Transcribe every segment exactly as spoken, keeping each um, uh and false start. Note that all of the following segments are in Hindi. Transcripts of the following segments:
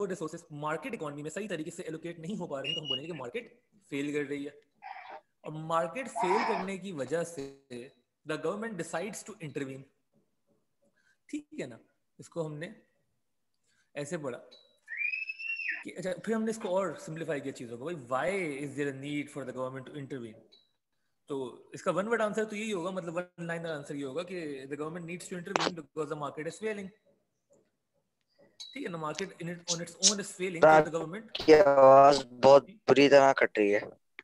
रिसोर्सेज मार्केट इकोनॉमी में सही तरीके से एलोकेट नहीं हो पा रही हैं, तो हम बोलेंगे कि मार्केट फेल कर रही है। और मार्केट फेल करने की वजह से the government decides to intervene. ठीक है ना, इसको हमने ऐसे पढ़ा कि अच्छा, फिर हमने इसको और सिंप्लीफाई किया चीजों को, भाई why is there a need for the government to intervene. तो इसका वन वर्ड आंसर तो यही होगा, मतलब वन लाइनर आंसर ये होगा कि the government needs to intervene because the market is failing. ठीक है ना, market in it on its own is failing, so the government की आवाज बहुत बुरी तरह कट रही है,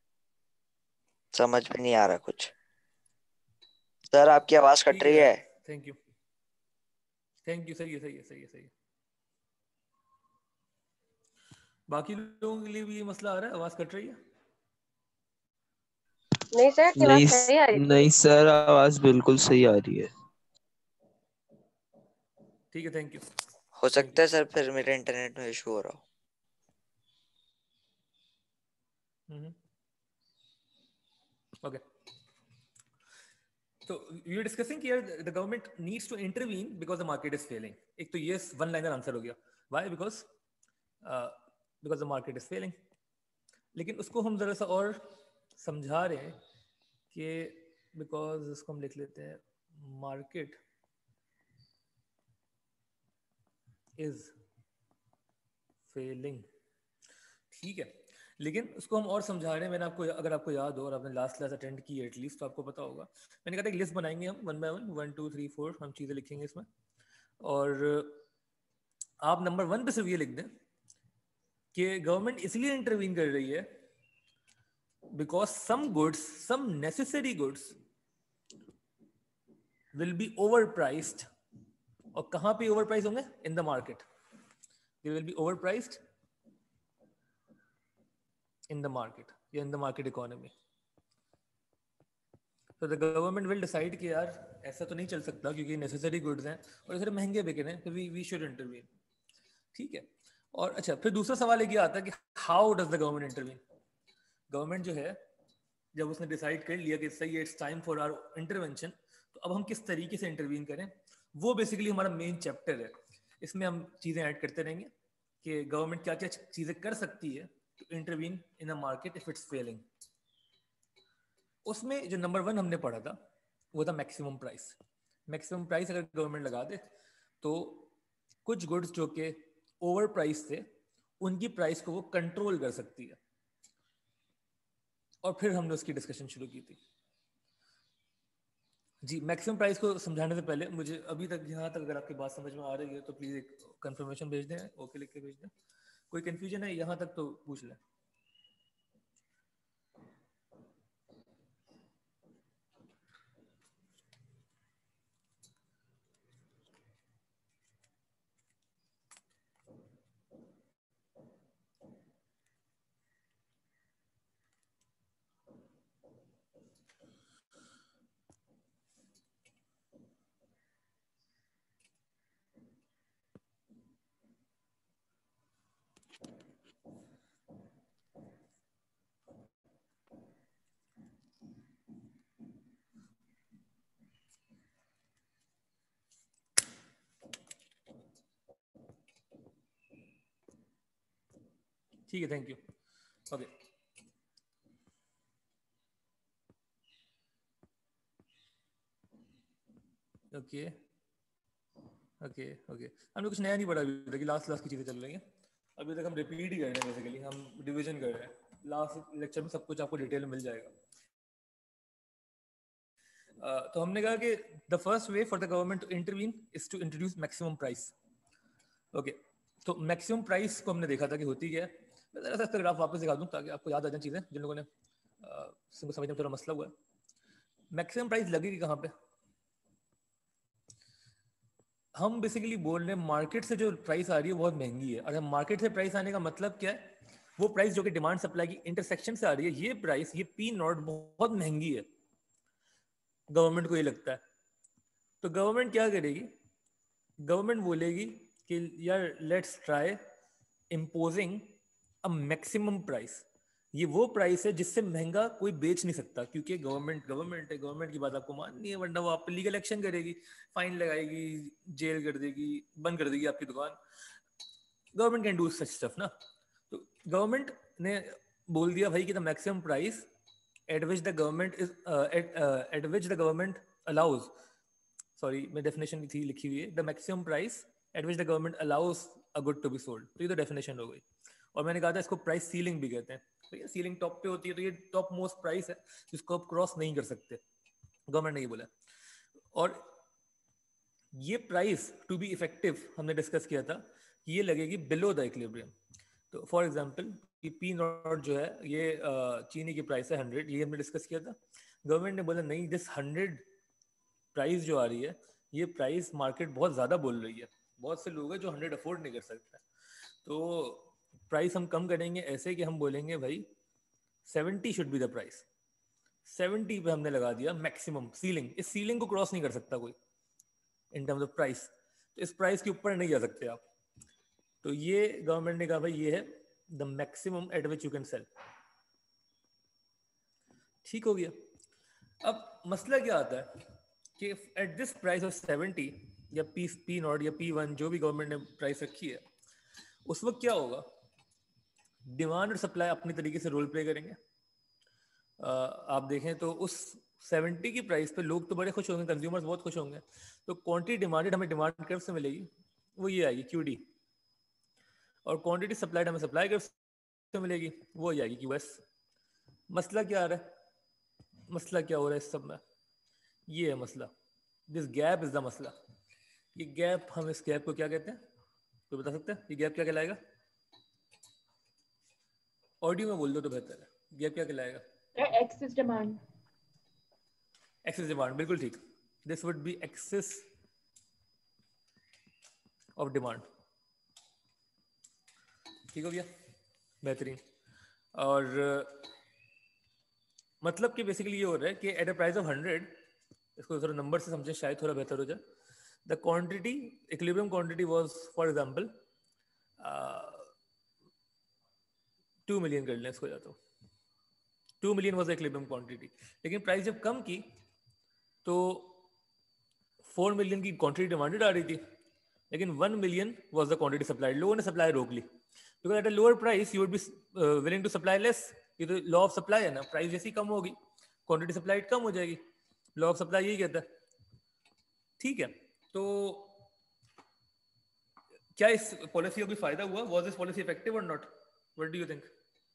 समझ में नहीं आ रहा कुछ। सर आपकी आवाज कट ठीक है रही यार, है। थैंक यू थैंक यू सही है सही है सही है सही है। बाकी लोगों के लिए भी ये मसला आ रहा है, आवाज कट रही है? नहीं सर, आपकी आवाज नहीं सही आ रही थी। नहीं सर, आवाज बिल्कुल सही आ रही है। ठीक है, थैंक यू। हो सकता है सर फिर मेरे इंटरनेट में इशू हो रहा हो। ओके, तो वी आर डिस्कसिंग कि the government needs to intervene because the market is failing. एक तो ये वन लाइनर आंसर हो गया, why, because because the market is failing. लेकिन उसको हम जरा सा और समझा रहे हैं कि बिकॉज इसको हम लिख लेते हैं मार्केट इज फेलिंग। ठीक है, लेकिन उसको हम और समझा रहे हैं। मैंने आपको, अगर आपको याद हो और आपने लास्ट क्लास अटेंड की है एटलीस्ट, तो आपको पता होगा मैंने कहा था एक लिस्ट बनाएंगे हम one by one, one two three four हम चीज़ें लिखेंगे इसमें, और आप नंबर वन पे सिर्फ ये लिख दें कि गवर्नमेंट इसलिए इंटरवीन कर रही है because some goods, some necessary goods will be overpriced. और कहाँ पे ओवर प्राइस होंगे? In the market, they will be overpriced in the market या इन द मार्केट इकोनॉमी। तो द गवर्नमेंट विल डिसाइड कि यार ऐसा तो नहीं चल सकता क्योंकि नेसेसरी गुड्स हैं और इधर महंगे बिक रहे हैं, तो वी वी शुड इंटरवीन। ठीक है, और अच्छा फिर दूसरा सवाल एक ये आता है कि how does the government intervene. Government जो है, जब उसने डिसाइड कर लिया कि सही है it's time for our intervention, तो अब हम किस तरीके से इंटरवीन करें, वो बेसिकली हमारा मेन चैप्टर है। इसमें हम चीज़ें ऐड करते रहेंगे कि गवर्नमेंट क्या क्या चीज़ें कर सकती है to intervene in a market if it's failing. उसमें जो नंबर वन हमने पढ़ा था वो था मैक्सिमम प्राइस। मैक्सिमम प्राइस अगर गवर्नमेंट लगा दे तो कुछ गुड्स जो कि ओवर प्राइस थे उनकी प्राइस को वो कंट्रोल कर सकती है, और फिर हमने उसकी डिस्कशन शुरू की थी। जी, मैक्सिमम प्राइस को समझाने से पहले मुझे अभी तक यहाँ तक अगर आपकी बात समझ में आ रही है तो प्लीज़ एक कंफर्मेशन भेज दें, ओके लिख के भेज दें। कोई कंफ्यूजन है यहाँ तक तो पूछ लें। ठीक है, thank you. Okay, okay okay okay हमने कुछ नया नहीं पढ़ा अभी तक, लास्ट लास्ट की चीज़ें चल रही हैं अभी तक। हम रिपीट ही कर रहे हैं, बेसिकली हम डिवीजन कर रहे हैं। लास्ट लेक्चर में सब कुछ आपको डिटेल में मिल जाएगा। uh, तो हमने कहा कि the first way for the government to intervene is to introduce maximum price. Okay, तो मैक्सिमम प्राइस को हमने देखा था कि होती क्या है। मैं ज़रा सा ग्राफ वापस दिखा दूँ ताकि आपको याद आ जाए चीज़ें, जिन लोगों ने uh, समझने में थोड़ा मसला हुआ है। मैक्सिमम प्राइस लगेगी कहाँ पे? हम बेसिकली बोल रहे हैं मार्केट से जो प्राइस आ रही है बहुत महंगी है। और मार्केट से प्राइस आने का मतलब क्या है? वो प्राइस जो कि डिमांड सप्लाई की इंटरसेक्शन से आ रही है, ये प्राइस, ये पी नॉट बहुत महंगी है, गवर्नमेंट को ये लगता है। तो गवर्नमेंट क्या करेगी? गवर्नमेंट बोलेगी कि यार let's try imposing a maximum price. ये वो प्राइस है जिससे महंगा कोई बेच नहीं सकता, क्योंकि गवर्नमेंट गवर्नमेंट है, गवर्नमेंट की बात आपको माननी है, वरना वो आप पे लीगल एक्शन करेगी, फाइन लगाएगी, जेल कर देगी, बंद कर देगी आपकी दुकान। Government can do such stuff ना. तो गवर्नमेंट ने बोल दिया भाई कि the maximum price at which the government is at which the government allows, sorry मैं डेफिनेशन थी लिखी हुई है, the maximum price at which the government allows a good to be sold. तो ये तो डेफिनेशन हो गई. और मैंने कहा था इसको प्राइस सीलिंग भी कहते हैं. तो ये सीलिंग टॉप पे होती है, तो ये टॉप मोस्ट प्राइस है जिसको आप क्रॉस नहीं कर सकते. गवर्नमेंट ने ये बोला. और ये प्राइस टू बी इफेक्टिव हमने डिस्कस किया था कि ये लगेगी बिलो द इक्विलिब्रियम. तो फॉर एग्जांपल ये पी नॉट जो है ये चीनी की प्राइस है हंड्रेड, ये हमने डिस्कस किया था. गवर्नमेंट ने बोला नहीं, दिस हंड्रेड प्राइस जो आ रही है ये प्राइस मार्केट बहुत ज़्यादा बोल रही है, बहुत से लोग हैं जो हंड्रेड अफोर्ड नहीं कर सकते. तो प्राइस हम कम करेंगे ऐसे कि हम बोलेंगे भाई seventy should be the price. Seventy पे हमने लगा दिया मैक्सिमम सीलिंग. इस सीलिंग को क्रॉस नहीं कर सकता कोई इन टर्म्स ऑफ प्राइस. तो इस प्राइस के ऊपर नहीं जा सकते आप. तो ये गवर्नमेंट ने कहा भाई ये है the maximum at which you can sell. ठीक हो गया. अब मसला क्या आता है कि at this price of seventy या पी पी नॉट या पी वन जो भी गवर्नमेंट ने प्राइस रखी है, उस वक्त क्या होगा, डिमांड और सप्लाई अपनी तरीके से रोल प्ले करेंगे. uh, आप देखें तो उस सेवेंटी की प्राइस पे लोग तो बड़े खुश होंगे, कंज्यूमर्स बहुत खुश होंगे. तो क्वांटिटी डिमांडेड हमें डिमांड कर्व से मिलेगी, वो ये आएगी क्यू डी. और क्वांटिटी सप्लाइड हमें सप्लाई कर्व से मिलेगी, वो ये आएगी क्यू एस. मसला क्या आ रहा है, मसला क्या हो रहा है इस सब में, ये है मसला. दिस गैप इज द मसला. ये गैप, हम इस गैप को क्या कहते हैं, तो बता सकते हैं ये गैप क्या कहलाएगा? ऑडियो में बोल दो तो बेहतर है. गैप क्या कहलाएगा? Access demand. एक्सेस डिमांड, बिल्कुल ठीक. This would be excess of demand. ठीक हो गया, बेहतरीन. और uh, मतलब कि बेसिकली ये हो रहा है कि at a price of hundred, इसको थोड़ा नंबर से समझें शायद थोड़ा बेहतर हो जाए. The quantity, equilibrium quantity was for example two million कर लें इसको, या तो two million was the equilibrium quantity. लेकिन प्राइस जब कम की तो फोर मिलियन की क्वांटिटी डिमांडेड आ रही थी, लेकिन one million was the quantity supplied. लोगों ने सप्लाई रोक ली, because at a lower price you would be willing to supply less. ये तो लॉ ऑफ सप्लाई है ना, प्राइस जैसी कम होगी क्वांटिटी सप्लाइड कम हो जाएगी. लॉ ऑफ सप्लाई यही कहता है. ठीक है, तो क्या इस पॉलिसी का कोई फायदा हुआ? वाज दिस पॉलिसी इफेक्टिव और not? What do you think?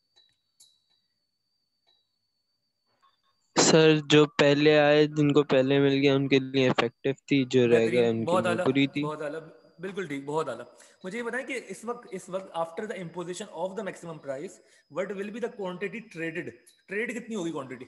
Sir जो पहले आए, जिनको पहले मिल गया उनके लिए इफेक्टिव थी, जो रह गए बेहतरीन, उनके बहुत लिए आला, बुरी थी. बहुत आला, बिल्कुल ठीक, बहुत आला. मुझे ये बताएं कि इस वक्त इस वक्त after the imposition of the maximum price what will be the quantity traded? Trade कितनी होगी क्वांटिटी?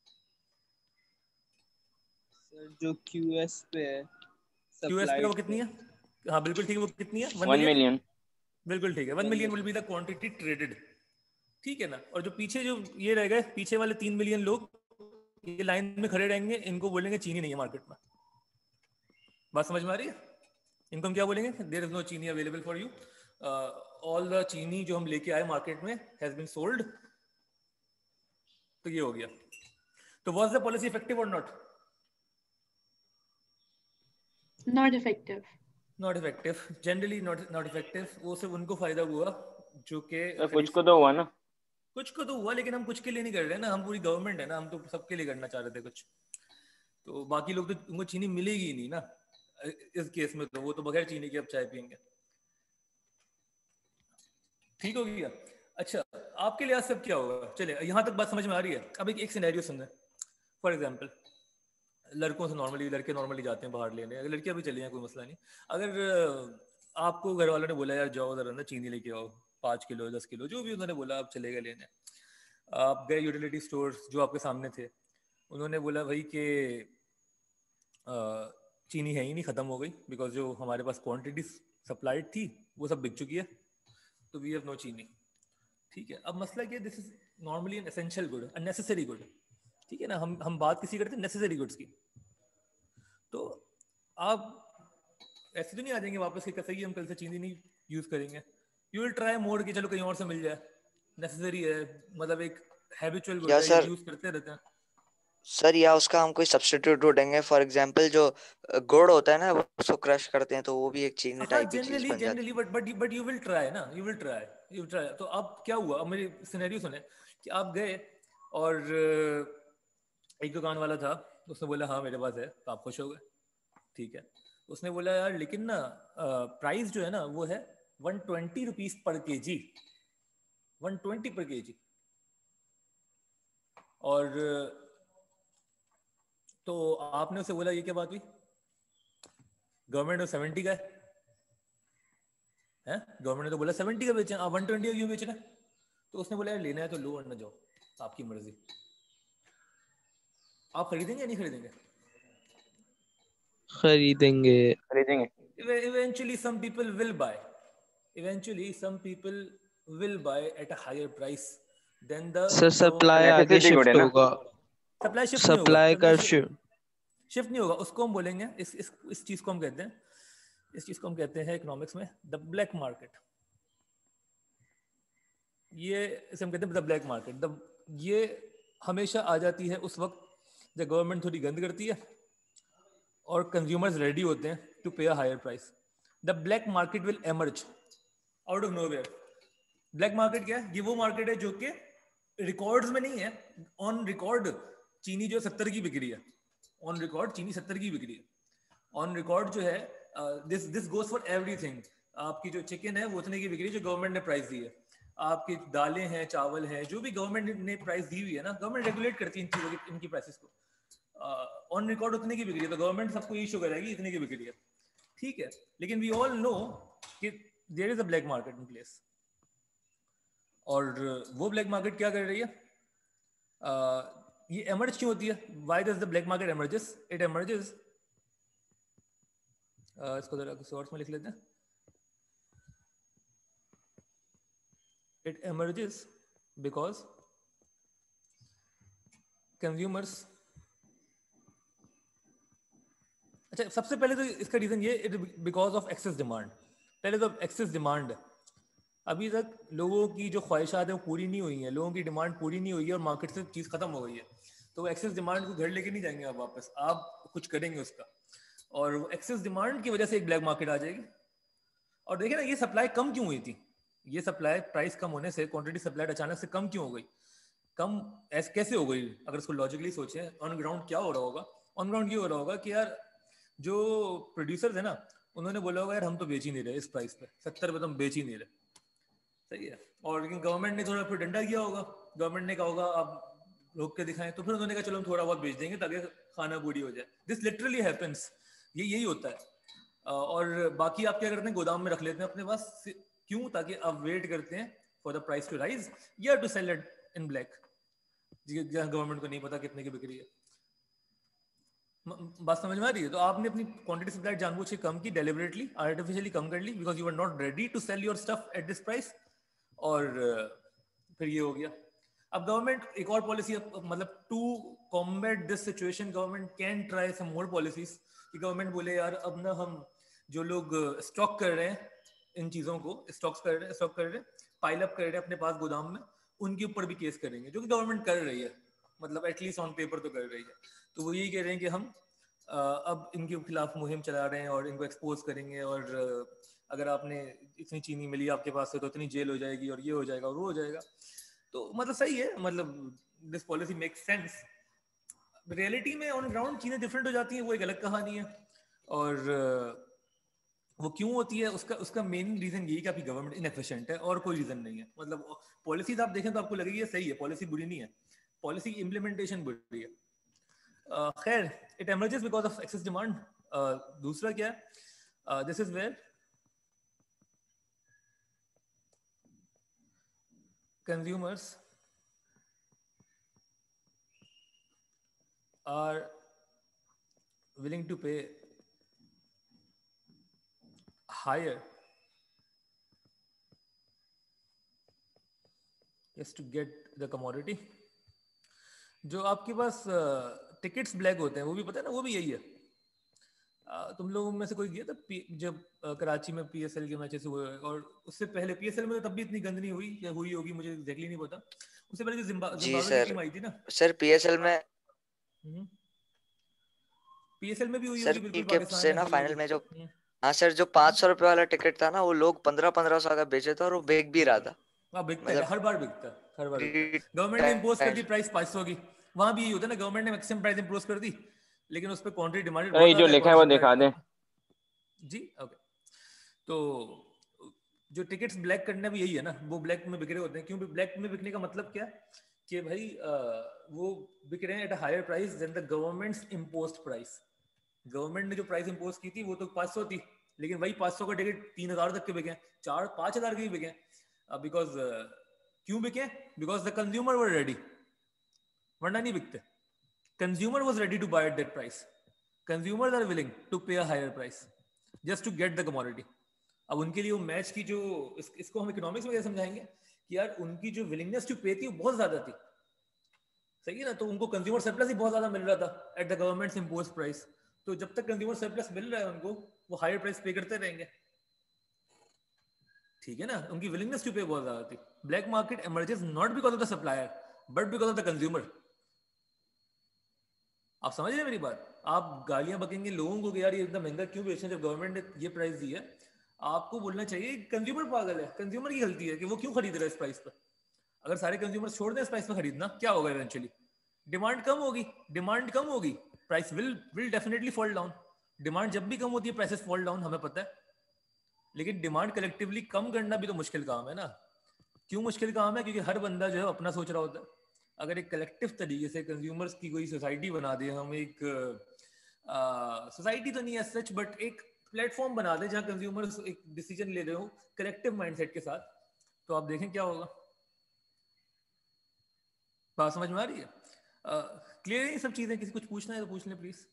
सर जो क्यूएस पे है, क्यूएस पे वो सप्लाइड कितनी पे, है? हाँ बिल्कुल ठीक है, वो कितनी है? One one million. मिलियन बिल्कुल ठीक है, one million will be the quantity traded. ठीक है ना. और जो पीछे जो ये रह गए, पीछे वाले तीन मिलियन लोग ये लाइन में खड़े रहेंगे, इनको बोलेंगे चीनी नहीं है मार्केट में. बात समझ में आ रही है? इनको हम क्या बोलेंगे? There is no chini available for you. All the chini जो हम लेके आए मार्केट में हैज बीन सोल्ड. तो ये हो गया. तो वाज द पॉलिसी इफेक्टिव और not? Not effective. Not effective, generally not not effective. वो सिर्फ उनको फायदा हुआ जो कि कुछ को तो हुआ ना. कुछ को तो हुआ, लेकिन हम कुछ के लिए नहीं कर रहे ना, हम पूरी गवर्नमेंट है ना, हम तो सबके लिए करना चाह रहे थे कुछ. तो बाकी लोग तो उनको चीनी मिलेगी ही नहीं ना इस केस में, तो वो तो बगैर चीनी के अब चाय पियेंगे. ठीक हो गया. अच्छा, आपके लिहाज से अब क्या होगा? चले यहाँ तक बात समझ में आ रही है? अब एक एक सिनेरियो सुन रहे. फॉर एग्जाम्पल, लड़कों से नॉर्मली, लड़के नॉर्मली जाते हैं बाहर लेने, अगर लड़कियां भी चली जाए कोई मसला नहीं. अगर आपको घर वालों ने बोला यार जाओ उधर अंदर चीनी लेके आओ, पाँच किलो दस किलो जो भी उन्होंने बोला, आप चले गए लेने. आप गए यूटिलिटी स्टोर्स जो आपके सामने थे, उन्होंने बोला भाई कि चीनी है ही नहीं, ख़त्म हो गई, बिकॉज जो हमारे पास क्वांटिटी सप्लाइड थी वो सब बिक चुकी है, तो वी हैव नो चीनी. ठीक है. अब मसला क्या है, this is normally an essential good, unnecessary good. ठीक है ना. हम हम बात किसी करते हैं नेसेसरी गुड्स की, तो आप ऐसे तो नहीं आ जाएंगे वापस कि सही हम कल से चीनी नहीं यूज करेंगे. यू विल ट्राई मोड कि चलो कहीं और से मिल जाए. नेसेसरी है, मतलब एक हैबिचुअल गुड या है, सर यूज करते रहते हैं. सर या उसका हम कोई सब्स्टिट्यूट ढूंढेंगे, फॉर एग्जांपल जो अ, गुड़ होता है ना वो उसको क्रश करते हैं तो वो भी एक चीनी हाँ टाइप की चीज जनरली बन जनरली जाती but but but you will try ना, you will try, you try. तो अब क्या हुआ, अब मेरी सिनेरियो सुने कि आप गए और अ, एक दुकान वाला था, उसने बोला हाँ मेरे पास है, तो आप खुश हो गए, ठीक है। उसने बोला यार लेकिन ना प्राइस जो है ना वो है वन ट्वेंटी रुपीज पर के जी, वन ट्वेंटी पर के जी। और अ, तो आपने उसे बोला ये क्या बात हुई, गवर्नमेंट ने सेवेंटी का है, हैं गवर्नमेंट ने तो बोला सेवेंटी का बेचना, आप वन ट्वेंटी का क्यों बेच रहे हैं? तो उसने बोला यार लेना है तो लो वरना जाओ, आपकी मर्जी। आप खरीदेंगे या नहीं खरीदेंगे? खरीदेंगे। खरीदेंगे। Eventually some people will buy, eventually some people will buy at a higher price than the sir government। Supply आगे नेसेसिटी गुड है शिफ्ट ना। होगा, सप्लाई शिफ्ट नहीं होगा, सप्लाई का सप्लाई शिफ्ट। शिफ्ट नहीं होगा, उसको हम बोलेंगे, इस इस इस चीज को हम कहते हैं, इस चीज को हम कहते हैं इकोनॉमिक्स में द ब्लैक मार्केट। ये इसे हम कहते हैं द ब्लैक मार्केट। द ये हमेशा आ जाती है उस वक्त जब गवर्नमेंट थोड़ी गंद करती है और कंज्यूमर्स रेडी होते हैं to pay a higher price. The black market will emerge out of nowhere. Black market क्या है? ये वो मार्केट है जो कि रिकॉर्ड्स में नहीं है, ऑन रिकॉर्ड चीनी जो सत्तर की बिक रही है, ऑन रिकॉर्ड चीनी सत्तर की बिक रही है, ऑन रिकॉर्ड जो है this this goes for everything. आपकी जो चिकन है वो उतने की बिक रही है जो गवर्नमेंट ने प्राइस दी है, आपकी दालें हैं, चावल हैं, जो भी गवर्नमेंट ने प्राइस दी हुई है ना, गवर्नमेंट रेगुलेट करती है इन चीज़ों की, इनकी प्राइसेस को। ऑन रिकॉर्ड उतने की बिक रही है तो गवर्नमेंट सबको इशू करेगी इतने की बिक रही है, ठीक है। लेकिन वी ऑल नो कि there is a black market in place. और वो ब्लैक मार्केट क्या कर रही है? uh, ये एमर्ज क्यों होती है? Why does the black market emerges? It emerges, इसको जरा कुछ शॉर्ट्स में लिख लेते हैं। इट एमर्जेस बिकॉज कंज्यूमर्स, अच्छा सबसे पहले तो इसका रीजन ये it because of excess demand. पहले तो एक्सेस डिमांड है, अभी तक लोगों की जो ख्वाहिशात है वो पूरी नहीं हुई हैं, लोगों की डिमांड पूरी नहीं हुई है और मार्केट से चीज़ खत्म हो गई है। तो वो एक्सेस डिमांड को घर लेके नहीं जाएंगे आप वापस, आप कुछ करेंगे उसका, और वो एक्सेस डिमांड की वजह से एक ब्लैक मार्केट आ जाएगी। और देखिए ना ये सप्लाई कम क्यों हुई थी, ये सप्लाई प्राइस कम होने से क्वांटिटी सप्लाई अचानक से कम क्यों हो गई? कम ऐसे कैसे हो गई? अगर उसको लॉजिकली सोचें, ऑन ग्राउंड क्या हो रहा होगा? ऑन ग्राउंड ये हो रहा होगा कि यार जो प्रोड्यूसर्स है ना, उन्होंने बोला होगा यार हम तो बेच ही नहीं रहे इस प्राइस पे, सत्तर पे तो हम बेच ही नहीं रहे, सही है। और लेकिन गवर्नमेंट ने थोड़ा फिर डंडा किया होगा, गवर्नमेंट ने कहा होगा आप रोक के दिखाएं, तो फिर उन्होंने कहा चलो हम थोड़ा बहुत बेच देंगे ताकि खाना पूरी हो जाए। दिस लिटरली हैपेंस, ये यही होता है। अ, और बाकी आप क्या करते हैं, गोदाम में रख लेते हैं अपने पास, क्यों? ताकि आप वेट करते हैं for the price to rise या to sell it in black, जहाँ गवर्नमेंट को नहीं पता कितने की बिक्री है। म- बात समझ में आ रही है? तो आपने अपनी क्वांटिटी सप्लाई जानबूझ के कम की, डेलिबरेटली आर्टिफिशियली कम कर ली, because you are not ready to sell your stuff at this price, और अ, फिर ये हो गया। अब गवर्नमेंट एक और पॉलिसी, मतलब to combat this situation government can try some more policies, कि गवर्नमेंट बोले यार अब ना हम जो लोग स्टॉक कर रहे हैं इन चीज़ों को, स्टॉक्स कर रहे हैं स्टॉक कर रहे हैं पाइल अप कर रहे हैं अपने पास गोदाम में, उनके ऊपर भी केस करेंगे, जो कि गवर्नमेंट कर रही है, मतलब एटलीस्ट ऑन पेपर तो कर रही है। तो वो यही कह रहे हैं कि हम अ, अब इनके खिलाफ मुहिम चला रहे हैं और इनको एक्सपोज करेंगे, और अ, अगर आपने इतनी चीनी मिली आपके पास से तो इतनी जेल हो जाएगी और ये हो जाएगा और वो हो जाएगा। तो मतलब सही है, मतलब this policy makes sense. Reality में ऑन ग्राउंड चीज़ें डिफरेंट हो जाती हैं, वो एक अलग कहानी है। और अ, वो क्यों होती है, उसका उसका मेन रीजन यही कि आपकी गवर्नमेंट इनएफिशिएंट है, और कोई रीजन नहीं है। मतलब पॉलिसीज आप देखें तो आपको लगेगी ये सही है, पॉलिसी बुरी नहीं है, पॉलिसी इम्प्लीमेंटेशन बुरी है। अ, खैर, it emerges because of excess demand. दूसरा क्या है? This is where consumers are willing to pay higher just to get the commodity। जो आपके पास टिकट्स uh, ब्लैक होते हैं वो भी पता है ना, वो भी यही है। uh, तुम लोगों में से कोई गया था P- जब uh, कराची में पीएसएल के मैचेस हुए, और उससे पहले पीएसएल में तो तब भी इतनी गंद नहीं हुई, या हुई होगी मुझे एग्जैक्टली नहीं पता। उससे पहले जो जिम्बा जी जिम्बाब्वे की सर। टीम आई थी ना, सर पीएसएल में पीएसएल में भी हुई सर होगी बिल्कुल, के पाकिस्तान से में ना हुई फाइनल होगी। में जो हम्म, हाँ सर जो पाँच सौ रुपए वाला टिकट था ना वो लोग पंद्रह पंद्रह सौ का बेचे थे और वो बिक भी रहा था। हाँ बिकता है, मतलब हर बार बिकता है, हर बार बिकता है। गवर्नमेंट ने इम्पोज कर दी रिटेल प्राइस पाँच सौ की, वहां भी यही होता है ना, गवर्नमेंट ने मैक्सिमम प्राइस इम्पोज कर दी, लेकिन उस पर क्वांटिटी डिमांडेड अरे बहुत ये जो ज्यादा है, लिखा है कॉस्ट वो ऑफ दिखा दें। दैट। जी ओके। तो जो टिकट्स ब्लैक करना भी यही है ना, वो ब्लैक में बिक रहे होते हैं। क्यों ब्लैक में बिकने का मतलब क्या कि भाई आ, वो बिक रहे हैं at a higher price than the government's imposed price. Government ने जो प्राइस इम्पोज की थी वो तो पाँच सौ थी, लेकिन वही पाँच सौ का टिकट तीन हजार तक के बिके, चार पाँच हजार के भी बिके, बिकॉज क्यों बिके? Because the consumer were ready, वरना नहीं बिकते। Consumer was ready to buy at that price, consumers are willing to pay a higher price just to get the commodity. अब उनके लिए वो मैच की जो इस, इसको हम इकोनॉमिक्स में कैसे समझाएंगे कि यार उनकी जो विलिंगनेस टू पे थी वो बहुत ज्यादा थी, सही है ना, तो उनको कंज्यूमर सरप्लस ही बहुत ज्यादा मिल रहा था at the government's imposed price. तो जब तक कंज्यूमर सरप्लस मिल रहा है उनको, वो हायर प्राइस पे करते रहेंगे, ठीक है ना, उनकी विलिंगनेस टू पे बहुत ज्यादा थी। Black market emerges not because of the supplier but because of the consumer. आप समझ रहे हैं मेरी बात? आप गालियां बकेंगे लोगों को कि यार ये इतना महंगा क्यों बेच रहे हैं जब गवर्नमेंट ने ये प्राइस दी है। आपको बोलना चाहिए कंज्यूमर पागल है, कंज्यूमर की गलती है कि वो क्यों खरीद रहा है इस प्राइस पर। अगर सारे कंज्यूमर छोड़ दें इस प्राइस पर खरीदना, क्या होगा इवेंचुअली? डिमांड कम होगी, डिमांड कम होगी, price will will definitely fall down. Demand जब भी कम होती है प्राइसेस फॉल डाउन, हमें पता है। लेकिन डिमांड कलेक्टिवली कम करना भी तो मुश्किल काम है ना। क्यों मुश्किल काम है? क्योंकि हर बंदा जो है अपना सोच रहा होता है। अगर एक कलेक्टिव तरीके से कंज्यूमर्स की कोई सोसाइटी बना दे, हम एक सोसाइटी तो नहीं है सच बट एक प्लेटफॉर्म बना दे जहाँ कंज्यूमर्स एक डिसीजन ले रहे हो कलेक्टिव माइंडसेट के साथ, तो आप देखें क्या होगा। बात समझ में आ रही है? क्लियर है ये सब चीजें? किसी कुछ पूछना है तो पूछ लें प्लीज।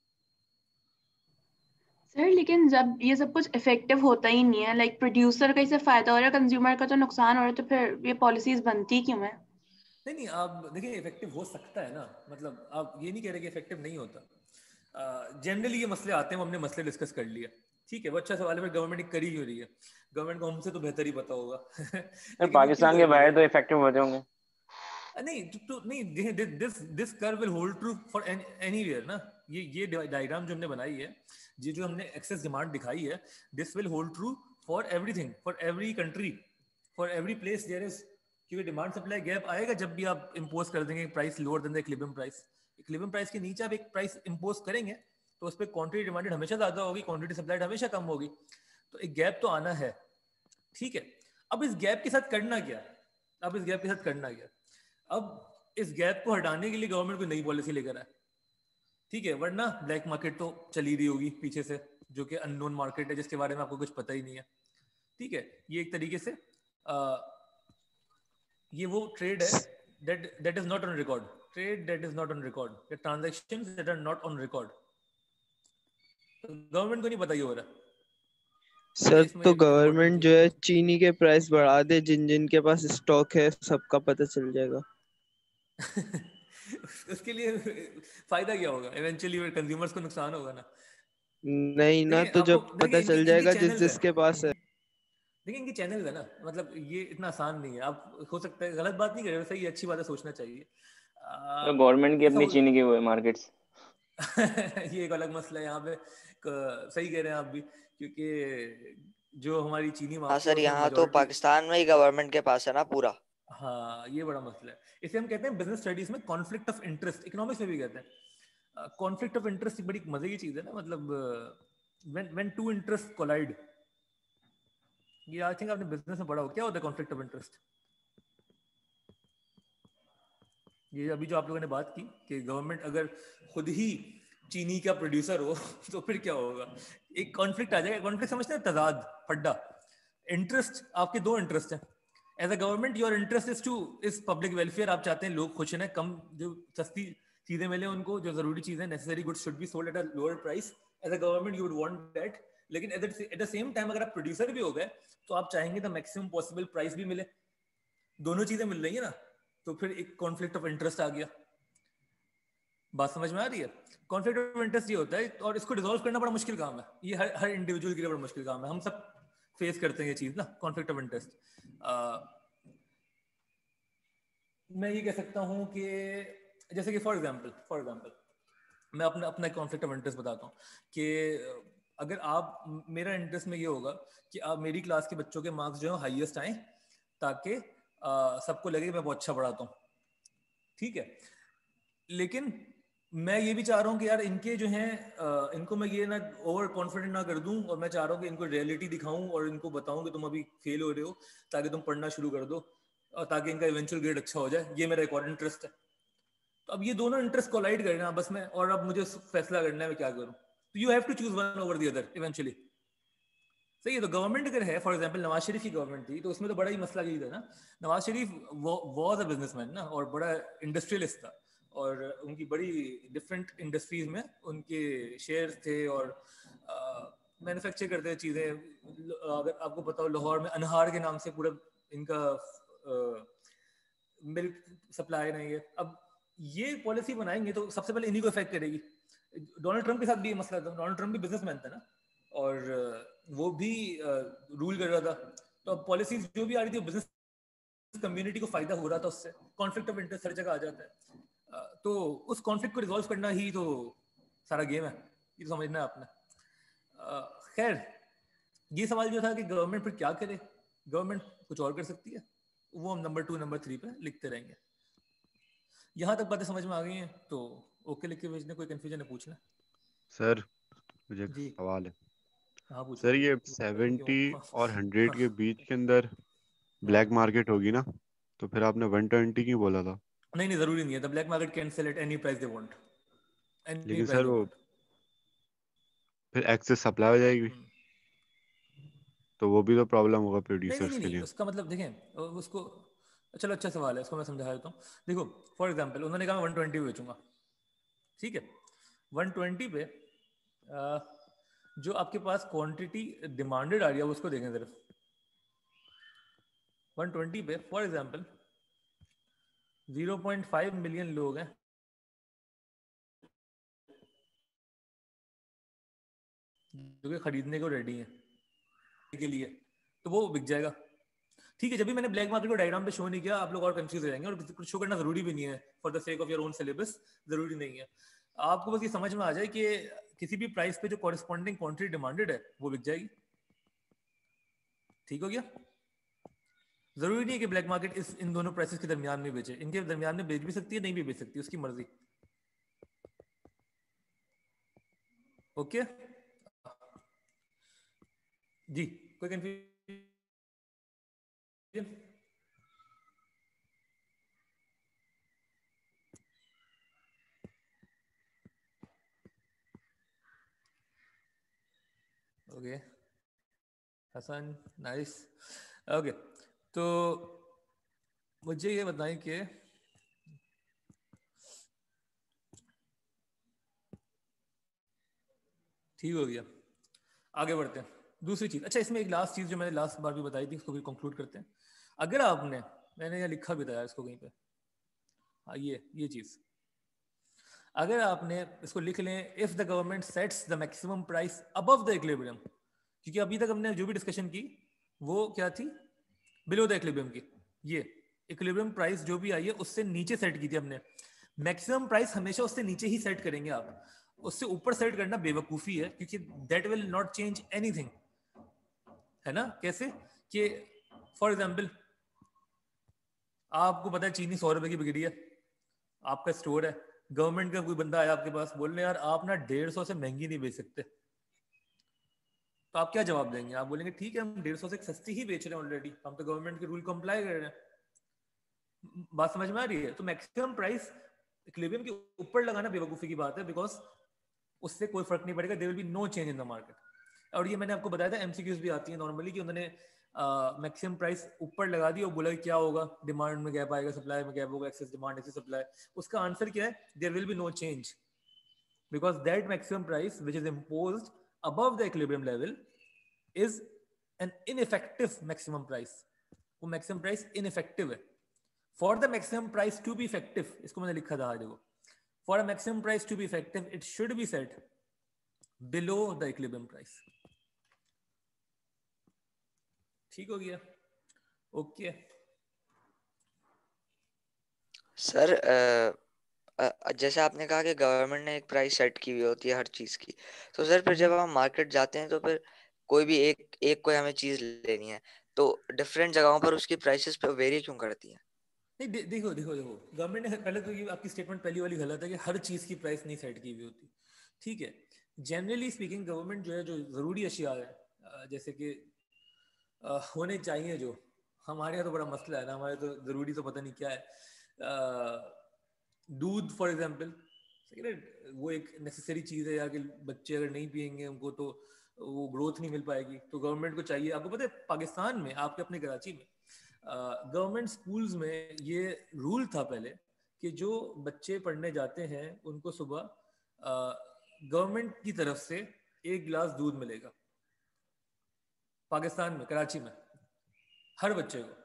सर लेकिन जब ये सब कुछ इफेक्टिव होता ही नहीं है, लाइक प्रोड्यूसर का इससे फायदा हो रहा है, कंज्यूमर का तो नुकसान हो रहा है, तो फिर ये पॉलिसीज बनती क्यों है? नहीं नहीं, आप देखिए इफेक्टिव हो सकता है ना, मतलब आप ये नहीं कह रहे कि इफेक्टिव नहीं होता। जनरली uh, ये मसले आते हैं, हमने मसले डिस्कस कर लिया, ठीक है, वो अच्छा सवाल है। फिर गवर्नमेंट करी क्यों रही है? गवर्नमेंट को हमसे तो बेहतर ही पता होगा सर लेकिन वो क्यों पाकिस्तान कर के रही बाहर है? तो इफेक्टिव होते होंगे। नहीं तो, तो नहीं, this this curve will hold true for anywhere ना। ये ये डायग्राम जो हमने बनाई है, ये जो हमने एक्सेस डिमांड दिखाई है, this will hold true for everything, for every country, for every place there is. क्योंकि डिमांड सप्लाई गैप आएगा जब भी आप इम्पोज कर देंगे price lower than the equilibrium price. Equilibrium price के नीचे आप एक प्राइस इम्पोज करेंगे तो उस पर क्वांटिटी डिमांडेड हमेशा ज्यादा होगी, क्वांटिटी सप्लाइड हमेशा कम होगी, तो एक गैप तो आना है, ठीक है। अब इस गैप के साथ करना क्या? अब इस गैप के साथ करना क्या? अब इस गैप को हटाने के लिए गवर्नमेंट कोई नई पॉलिसी लेकर आए, ठीक है, वरना ब्लैक मार्केट तो चली रही होगी पीछे से, जो कि अननोन मार्केट है जिसके बारे में आपको कुछ पता ही नहीं है, ठीक है। ये एक तरीके से आ, ये वो ट्रेड है that that is not on record, trade that is not on record, the transactions that are not on record, government को नहीं पता ये हो रहा है। सर इसमें तो एक इम्पोर्टेंट गवर्नमेंट चीज जो है है चीनी के प्राइस बढ़ा दे, जिन जिन के पास स्टॉक है सबका पता चल जाएगा। उसके लिए फायदा क्या होगा? इवेंचुअली कंज्यूमर्स को नुकसान होगा ना। नहीं ना, देखिए तो आपको जब देखिए पता इनकी चल इनकी जाएगा जिस चैनल्स है, जिसके पास है। देखिए इनकी चैनल्स है ना, मतलब ये इतना आसान नहीं है। आप हो सकता है गलत बात नहीं कर रहे हो, सही अच्छी बात है, सोचना चाहिए। आ, गवर्नमेंट की ऐसा अपनी हो चीनी की वो है मार्केट्स। ये एक अलग मसला है यहाँ पे, क- सही कह रहे हैं आप भी, क्योंकि जो हमारी चीनी हाँ माफिया सर उसमें यहाँ तो मेजोरिटी। पाकिस्तान में ही गवर्नमेंट के पास है ना पूरा। हाँ ये बड़ा मसला है, इसे हम कहते हैं बिजनेस स्टडीज में कॉन्फ्लिक्ट ऑफ इंटरेस्ट, इकोनॉमिक्स में भी कहते हैं कॉन्फ्लिक्ट ऑफ इंटरेस्ट। बड़ी मजे की चीज है ना, मतलब when when two interest collide. ये आई थिंक आपने बिजनेस में पढ़ा हो, क्या होता है कॉन्फ्लिक्ट ऑफ इंटरेस्ट? ये अभी जो आप लोगों ने बात की कि गवर्नमेंट अगर खुद ही चीनी का प्रोड्यूसर हो तो फिर क्या होगा? एक कॉन्फ्लिक्ट आ जाएगा। कॉन्फ्लिक्ट समझते हैं, तजाद, फड्डा। इंटरेस्ट, आपके दो इंटरेस्ट हैं। As a government your interest is to is public welfare, आप चाहते हैं लोग खुश रहें, कम जो सस्ती चीजें मिले उनको, जो जरूरी चीजें, necessary goods should be sold at a lower price. As a government you would want that. लेकिन एट द सेम टाइम अगर आप प्रोड्यूसर भी हो गए तो आप चाहेंगे द मैक्सिमम पॉसिबल प्राइस भी मिले। दोनों चीजें मिल रही है ना, तो फिर एक कॉन्फ्लिक्ट ऑफ इंटरेस्ट आ गया। बात समझ में आ रही है? कॉन्फ्लिक्ट ऑफ इंटरेस्ट ये होता है, और इसको डिसॉल्व करना बड़ा मुश्किल काम है। ये हर हर इंडिविजुअल के लिए बड़ा मुश्किल काम है। हम सब फेस करते हैं ये चीज ना, कॉन्फ्लिक्ट ऑफ इंटरेस्ट। मैं ये कह सकता हूं कि जैसे कि फॉर एग्जांपल फॉर एग्जांपल मैं अपना अपना कॉन्फ्लिक्ट ऑफ इंटरेस्ट बताता हूँ कि अगर आप, मेरा इंटरेस्ट में ये होगा कि आप मेरी क्लास के बच्चों के मार्क्स जो है हाईएस्ट आए, ताकि सबको लगे कि मैं बहुत अच्छा पढ़ाता हूँ, ठीक है। लेकिन मैं ये भी चाह रहा हूँ कि यार इनके जो हैं इनको मैं ये ना ओवर कॉन्फिडेंट ना कर दूँ, और मैं चाह रहा हूँ कि इनको रियलिटी दिखाऊं और इनको बताऊं कि तुम अभी फेल हो रहे हो, ताकि तुम पढ़ना शुरू कर दो और ताकि इनका इवेंचुअल ग्रेड अच्छा हो जाए। ये मेरा एक और इंटरेस्ट है। तो अब ये दोनों इंटरेस्ट कोलाइड करना आपस में, और अब मुझे फैसला करना है मैं क्या करूँ। तो you have to choose one over the other eventually, सही है। तो गवर्नमेंट अगर है, फॉर एग्जांपल नवाज शरीफ की गवर्नमेंट थी, तो उसमें तो बड़ा ही मसला यही था ना, Nawaz Sharif was a businessman ना, और बड़ा इंडस्ट्रियलिस्ट था, और उनकी बड़ी डिफरेंट इंडस्ट्रीज में उनके शेयर्स थे, और मैन्युफैक्चर करते चीज़ें। अगर आपको पता हो, लाहौर में अनहार के नाम से पूरा इनका मिल्क सप्लाई नहीं है। अब ये पॉलिसी बनाएंगे तो सबसे पहले इन्हीं को इफेक्ट करेगी। डोनाल्ड ट्रंप के साथ भी ये मसला था, डोनाल्ड ट्रंप भी बिजनेसमैन था ना, और वो भी रूल कर रहा था। तो अब पॉलिसीज जो भी आ रही थी, बिजनेस कम्युनिटी को फायदा हो रहा था उससे। कॉन्फ्लिक्ट ऑफ इंटरेस्ट हर जगह आ जाता है, तो उस कॉन्फ्लिक्ट को रिजॉल्व करना ही तो सारा गेम है, ये तो समझना है आपने। खैर, ये सवाल जो था कि गवर्नमेंट फिर क्या करे, गवर्नमेंट कुछ और कर सकती है, वो हम नंबर टू नंबर थ्री पे लिखते रहेंगे। यहाँ तक बातें समझ में आ गई हैं तो ओके लिख के भेजने, कोई कंफ्यूजन है पूछना। सर मुझे एक जी सवाल है। हाँ पूछो। सर ये पूछो, सेवेंटी क्यों? और हंड्रेड के बीच के अंदर हाँ। ब्लैक मार्केट होगी ना, तो फिर आपने वन ट्वेंटी क्यों बोला था? नहीं नहीं, जरूरी नहीं है। The black market can sell at any price they want, any लेकिन प्राइस सर दे वो वांट। फिर एक्सेस सप्लाई हो जाएगी, तो वो भी तो प्रॉब्लम होगा नहीं नहीं प्रोड्यूसर्स नहीं के नहीं, लिए। उसका मतलब देखें उसको, चलो अच्छा सवाल है, उसको मैं समझा देता हूँ। देखो फॉर एग्जांपल उन्होंने कहा मैं वन ट्वेंटी बेचूंगा, ठीक है। वन ट्वेंटी पे आ, जो आपके पास क्वांटिटी डिमांडेड आ रही है उसको देखें जरा। वन ट्वेंटी पे for example zero point five million लोग हैं जो कि खरीदने को रेडी हैं के लिए, तो वो बिक जाएगा, ठीक है। जब भी मैंने ब्लैक मार्केट को डायग्राम पे शो नहीं किया, आप लोग और कंफ्यूज हो जाएंगे, और कुछ शो करना जरूरी भी नहीं है, for the sake of your own syllabus जरूरी नहीं है। आपको बस ये समझ में आ जाए कि किसी भी प्राइस पे जो कॉरेस्पॉन्डिंग क्वांटिटी डिमांडेड है वो बिक जाएगी, ठीक हो गया। जरूरी नहीं है कि ब्लैक मार्केट इस इन दोनों प्राइसेस के दरमियान में बेचे, इनके दरमियान में बेच भी सकती है, नहीं भी बेच सकती, उसकी मर्जी। ओके जी, कोई confusion? Okay Hasan, nice. Okay, तो मुझे ये बताएं कि ठीक हो गया, आगे बढ़ते हैं। दूसरी चीज, अच्छा इसमें एक लास्ट चीज जो मैंने लास्ट बार भी बताई थी, उसको भी कंक्लूड करते हैं। अगर आपने, मैंने यहाँ लिखा भी था यार इसको कहीं पे, हाँ ये ये चीज, अगर आपने इसको लिख लें, if the government sets the maximum price above the equilibrium, क्योंकि अभी तक हमने जो भी डिस्कशन की वो क्या थी, बिलो द इक्विलिब्रियम की। ये इक्विलिब्रियम प्राइस जो भी आई है उससे नीचे सेट की थी हमने। मैक्सिमम प्राइस हमेशा उससे नीचे ही सेट करेंगे आप, उससे ऊपर सेट करना बेवकूफ़ी है, क्योंकि that will not change anything, है ना। कैसे कि फॉर एग्जाम्पल आपको पता है चीनी सौ रुपए की बिक रही है, आपका स्टोर है, गवर्नमेंट का कोई बंदा आया आपके पास बोलने यार आप ना डेढ़ सौ से महंगी नहीं बेच सकते, तो आप क्या जवाब देंगे? आप बोलेंगे ठीक है हम डेढ़ सौ से सस्ती ही बेच रहे हैं ऑलरेडी, हम तो गवर्नमेंट के रूल को अप्लाई कर रहे हैं। बात समझ में आ रही है? तो मैक्सिमम प्राइस इक्विलिब्रियम के ऊपर लगाना बेवकूफ़ी की बात है, बिकॉज उससे कोई फर्क नहीं पड़ेगा, there will be no change in the market. और ये मैंने आपको बताया था, एमसीक्यूज भी आती है नॉर्मली कि उन्होंने मैक्सिमम प्राइस ऊपर लगा दी और बोला कि क्या होगा, डिमांड में गैप आएगा, सप्लाई में गैप होगा, एक्सेस डिमांड एक्सेस सप्लाई। उसका आंसर क्या है? There will be no change, because that maximum price which is imposed above the equilibrium level is an ineffective maximum price. वो मैक्सिमम प्राइस इनइफेक्टिव है। For the maximum price to be effective, इसको मैंने लिखा था देखो, for a maximum price to be effective it should be set below the equilibrium price। ठीक हो गया? ओके सर अ, जैसे आपने कहा कि गवर्नमेंट ने एक प्राइस सेट की हुई होती है हर चीज की, तो सर फिर जब हम्म। हम मार्केट जाते हैं तो फिर कोई भी एक एक कोई हमें चीज लेनी है तो डिफरेंट जगहों पर उसकी प्राइसेस पे वेरी क्यों करती है? नहीं दे, देखो देखो देखो गवर्नमेंट ने पहले तो ये आपकी स्टेटमेंट पहली वाली गलत है कि हर चीज़ की प्राइस नहीं सेट की हुई होती। ठीक है, जनरली स्पीकिंग गवर्नमेंट जो है जो ज़रूरी अशिया है अ, जैसे कि अ, होने चाहिए जो हमारे यहाँ तो बड़ा मसला है ना, हमारे तो ज़रूरी तो पता नहीं क्या है। अ, दूध फॉर एग्जांपल, सही है ना, वो एक नेसेसरी चीज़ है यार कि बच्चे अगर नहीं पियेंगे उनको तो वो ग्रोथ नहीं मिल पाएगी। तो गवर्नमेंट को चाहिए, आपको पता है पाकिस्तान में आपके अपने कराची में गवर्नमेंट स्कूल्स में ये रूल था पहले कि जो बच्चे पढ़ने जाते हैं उनको सुबह गवर्नमेंट की तरफ से एक गिलास दूध मिलेगा। पाकिस्तान में कराची में हर बच्चे को।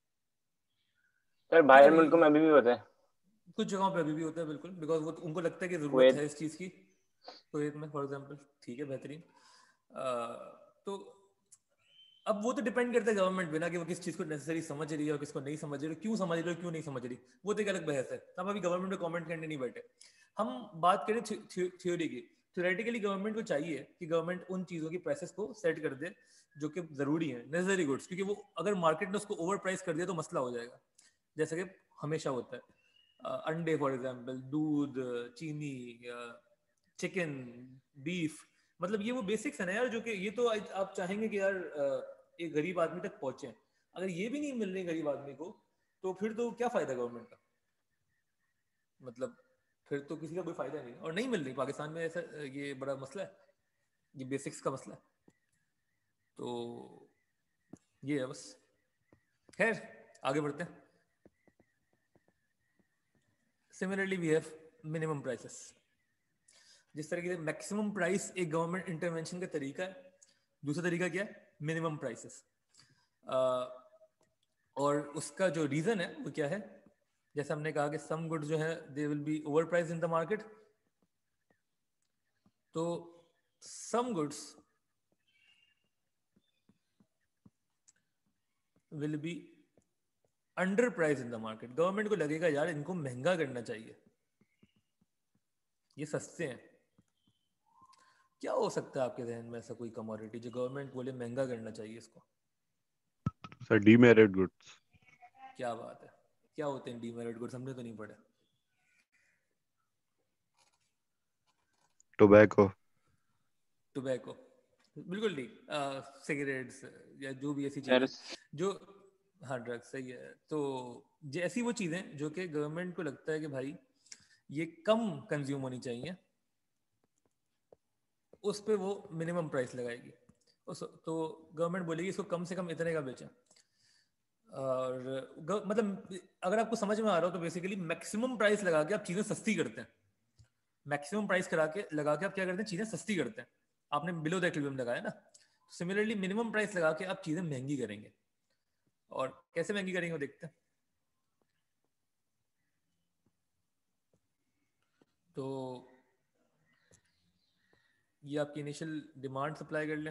सर ठीक बाहर है, मुल्कों में अभी भी होता है, कुछ जगहों पे अभी भी होता है बिल्कुल, बिकॉज वो उनको लगता है कि ज़रूरत कुवैत। है इस चीज़ की। कुवैत में फॉर एग्जांपल, ठीक है, बेहतरीन। तो अब वो तो डिपेंड करता है गवर्नमेंट पे ना कि वो किस चीज़ को नेसेसरी समझ रही है और किसको नहीं समझ रही है, क्यों समझ रही है क्यों नहीं समझ रही, वो तो एक अलग बहस है। हम अभी गवर्नमेंट में कमेंट करने नहीं बैठे, हम बात करें थ्योरी की। थ्योरेटिकली गवर्नमेंट को चाहिए कि गवर्नमेंट उन चीज़ों की प्राइसेस को सेट कर दे जो कि ज़रूरी है, नेसेसरी गुड्स, क्योंकि वो अगर मार्केट ने उसको ओवर प्राइस कर दिया तो मसला हो जाएगा, जैसे कि हमेशा होता है। अंडे फॉर एग्जाम्पल, दूध, चीनी, चिकन, बीफ, मतलब ये वो बेसिक्स है ना यार, जो कि ये तो आप चाहेंगे कि यार एक गरीब आदमी तक पहुंचे। अगर ये भी नहीं मिल रही गरीब आदमी को तो फिर तो क्या फायदा गवर्नमेंट का, मतलब फिर तो किसी का कोई फायदा नहीं, और नहीं मिल रही पाकिस्तान में। ऐसा ये बड़ा मसला है, ये बेसिक्स का मसला है। तो ये है बस। खैर आगे बढ़ते हैं। Similarly we have minimum prices. जिस तरीके से मैक्सिमम प्राइस एक गवर्नमेंट इंटरवेंशन का तरीका है, दूसरा तरीका क्या है, मिनिमम प्राइसेस। और उसका जो रीजन है वो क्या है, जैसे हमने कहा कि सम गुड्स जो है they will be over price in the market, तो some goods will be under price in the market. Government को लगेगा यार इनको महंगा करना चाहिए, ये सस्ते हैं। क्या हो सकता है आपके जहन में ऐसा कोई कमोडिटी जो गवर्नमेंट बोले महंगा करना चाहिए इसको? Sir demerit goods. क्या बात है, क्या होते हैं डीमेरिट गुड्स? हमने तो नहीं पढ़ा। टोबैको। टोबैको, बिल्कुल ठीक। सिगरेट्स या जो भी ऐसी चीजें ड्रग्स। जो, हाँ ड्रग्स, सही है। तो ये ऐसी वो चीजें जो कि गवर्नमेंट को लगता है कि भाई ये कम कंज्यूम होनी चाहिए, उस पे वो मिनिमम प्राइस लगाएगी। उस तो गवर्नमेंट बोलेगी इसको कम से कम इतने का बेचें। और ग- मतलब अगर आपको समझ में आ रहा हो तो बेसिकली मैक्सिमम प्राइस लगा के आप चीजें सस्ती करते हैं। मैक्सिमम प्राइस करा के लगा के आप क्या करते हैं, चीजें सस्ती करते हैं। आपने बिलो द इक्विलिब्रियम लगाया ना, सिमिलरली मिनिमम प्राइस लगा के आप चीजें महंगी करेंगे। और कैसे महंगी करेंगे वो देखते हैं। तो ये आपकी इनिशियल डिमांड सप्लाई कर लें,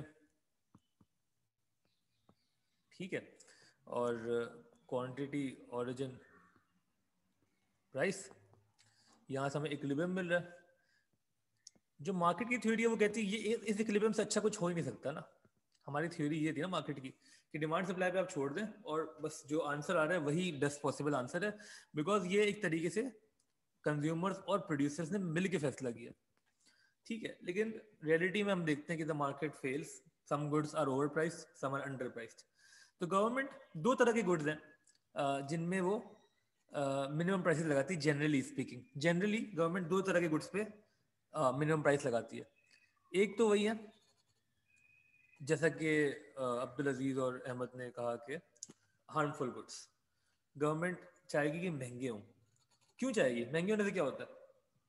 ठीक है, और क्वांटिटी, ओरिजिन, प्राइस, यहाँ से हमें इक्विलिब्रियम मिल रहा है। जो मार्केट की थ्योरी है वो कहती है ये इस इक्विलिब्रियम से अच्छा कुछ हो ही नहीं सकता ना। हमारी थ्योरी ये थी ना मार्केट की कि डिमांड सप्लाई पे आप छोड़ दें और बस जो आंसर आ रहा है वही बेस्ट पॉसिबल आंसर है, बिकॉज ये एक तरीके से कंज्यूमर्स और प्रोड्यूसर्स ने मिल के फैसला किया, ठीक है। लेकिन रियलिटी में हम देखते हैं कि the market fails, some goods are over priced, some are under priced. तो गवर्नमेंट दो तरह के गुड्स हैं जिनमें वो मिनिमम प्राइसेस लगाती है। जनरली स्पीकिंग, जनरली गवर्नमेंट दो तरह के गुड्स पे मिनिमम प्राइस लगाती है। एक तो वही है जैसा कि अब्दुल अजीज और अहमद ने कहा कि हार्मफुल गुड्स गवर्नमेंट चाहेगी कि महंगे हों। क्यों चाहेगी? महंगे होने से क्या होता है?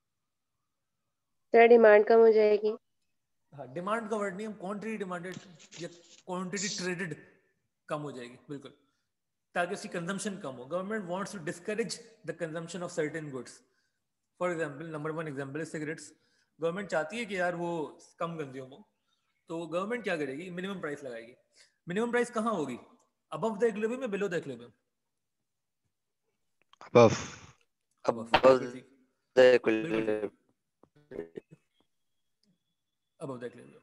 तेरा डिमांड कम हो जाएगी। हाँ, डिमांड का वर्ड नहीं, हम क्वांटिटी डिमांडेड या क्वांटिटी ट्रेडेड कम हो जाएगी, बिल्कुल, ताकि उसकी कंजम्पशन कम हो। Government wants to discourage the consumption of certain goods. For example, number one example है सिगरेट्स। गवर्नमेंट चाहती है कि यार वो कम कंज्यूम हो, तो गवर्नमेंट क्या करेगी, मिनिमम प्राइस लगाएगी। मिनिमम प्राइस कहाँ होगी, अबव द इक्विलिब्रियम या below the equilibrium? Above. Above, अब बिल्कुल ठीक। equilibrium. above the equilibrium.